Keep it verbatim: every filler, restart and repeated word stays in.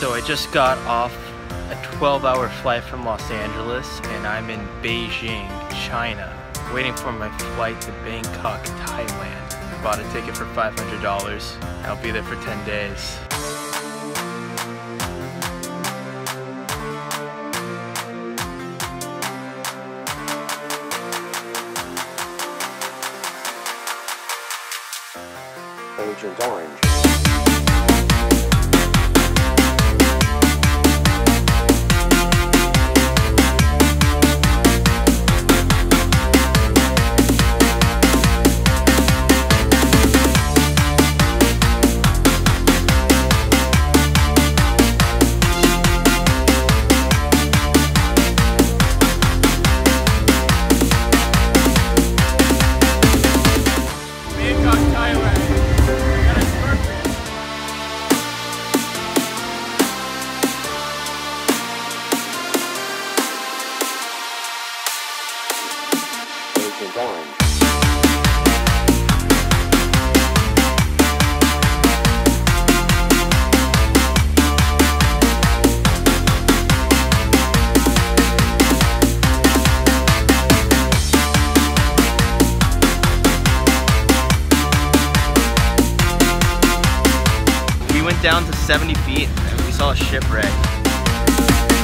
So I just got off a twelve hour flight from Los Angeles and I'm in Beijing, China, waiting for my flight to Bangkok, Thailand. I bought a ticket for five hundred dollars. I'll be there for ten days. Agent Orange. Agent Orange. We went down to seventy feet and we saw a shipwreck.